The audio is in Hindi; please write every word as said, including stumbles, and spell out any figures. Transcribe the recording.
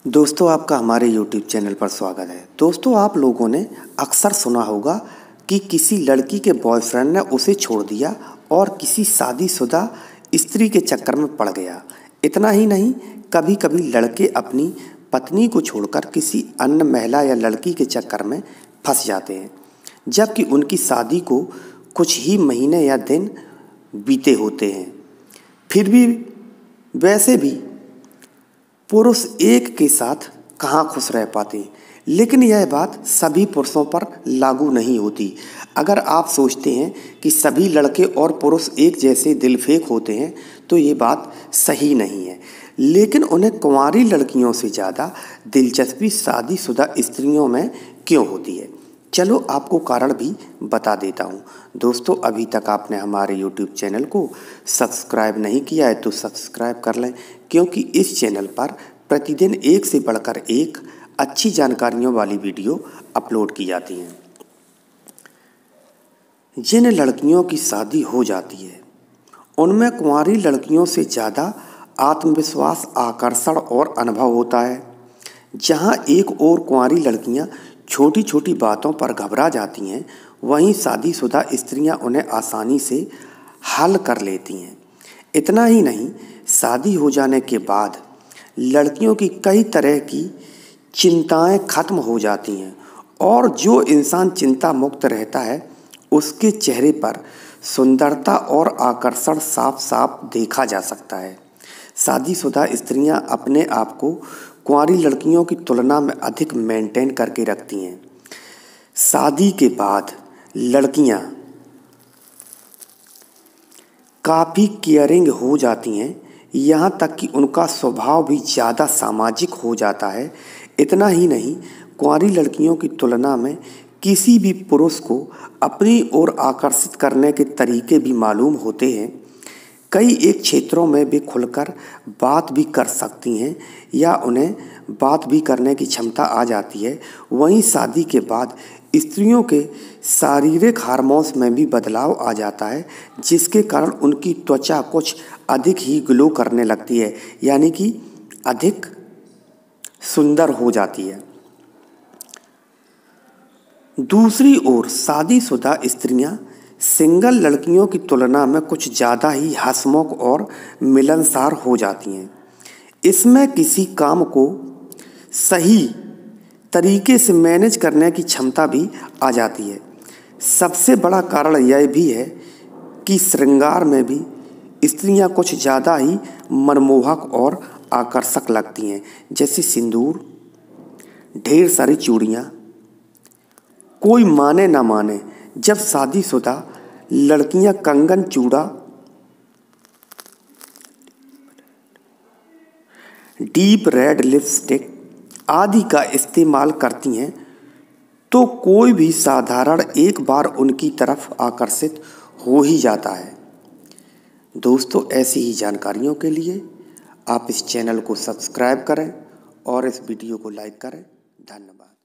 दोस्तों आपका हमारे यूट्यूब चैनल पर स्वागत है। दोस्तों आप लोगों ने अक्सर सुना होगा कि किसी लड़की के बॉयफ्रेंड ने उसे छोड़ दिया और किसी शादीशुदा स्त्री के चक्कर में पड़ गया। इतना ही नहीं, कभी कभी लड़के अपनी पत्नी को छोड़कर किसी अन्य महिला या लड़की के चक्कर में फंस जाते हैं, जबकि उनकी शादी को कुछ ही महीने या दिन बीते होते हैं। फिर भी वैसे भी पुरुष एक के साथ कहाँ खुश रह पाते हैं, लेकिन यह बात सभी पुरुषों पर लागू नहीं होती। अगर आप सोचते हैं कि सभी लड़के और पुरुष एक जैसे दिलफेक होते हैं तो ये बात सही नहीं है, लेकिन उन्हें कुंवारी लड़कियों से ज़्यादा दिलचस्पी शादीशुदा स्त्रियों में क्यों होती है, चलो आपको कारण भी बता देता हूँ। दोस्तों अभी तक आपने हमारे यूट्यूब चैनल को सब्सक्राइब नहीं किया है तो सब्सक्राइब कर लें, क्योंकि इस चैनल पर प्रतिदिन एक से बढ़कर एक अच्छी जानकारियों वाली वीडियो अपलोड की जाती हैं। जिन लड़कियों की शादी हो जाती है उनमें कुंवारी लड़कियों से ज़्यादा आत्मविश्वास, आकर्षण और अनुभव होता है। जहाँ एक और कुंवारी लड़कियाँ छोटी छोटी बातों पर घबरा जाती हैं, वहीं शादीशुदा स्त्रियां उन्हें आसानी से हल कर लेती हैं। इतना ही नहीं, शादी हो जाने के बाद लड़कियों की कई तरह की चिंताएं खत्म हो जाती हैं और जो इंसान चिंता मुक्त रहता है उसके चेहरे पर सुंदरता और आकर्षण साफ साफ देखा जा सकता है। शादीशुदा स्त्रियां अपने आप को कुंवारी लड़कियों की तुलना में अधिक मेंटेन करके रखती हैं। शादी के बाद लड़कियां काफ़ी केयरिंग हो जाती हैं, यहाँ तक कि उनका स्वभाव भी ज़्यादा सामाजिक हो जाता है। इतना ही नहीं, कुंवारी लड़कियों की तुलना में किसी भी पुरुष को अपनी ओर आकर्षित करने के तरीके भी मालूम होते हैं। कई एक क्षेत्रों में वे खुलकर बात भी कर सकती हैं या उन्हें बात भी करने की क्षमता आ जाती है। वहीं शादी के बाद स्त्रियों के शारीरिक हार्मोन्स में भी बदलाव आ जाता है, जिसके कारण उनकी त्वचा कुछ अधिक ही ग्लो करने लगती है, यानी कि अधिक सुंदर हो जाती है। दूसरी ओर शादीशुदा स्त्रियां सिंगल लड़कियों की तुलना में कुछ ज़्यादा ही हंसमुख और मिलनसार हो जाती हैं। इसमें किसी काम को सही तरीके से मैनेज करने की क्षमता भी आ जाती है। सबसे बड़ा कारण यह भी है कि श्रृंगार में भी स्त्रियां कुछ ज़्यादा ही मनमोहक और आकर्षक लगती हैं, जैसे सिंदूर, ढेर सारी चूड़ियाँ। कोई माने ना माने, जब शादीशुदा लड़कियां कंगन, चूड़ा, डीप रेड लिपस्टिक आदि का इस्तेमाल करती हैं तो कोई भी साधारण एक बार उनकी तरफ आकर्षित हो ही जाता है। दोस्तों ऐसी ही जानकारियों के लिए आप इस चैनल को सब्सक्राइब करें और इस वीडियो को लाइक करें। धन्यवाद।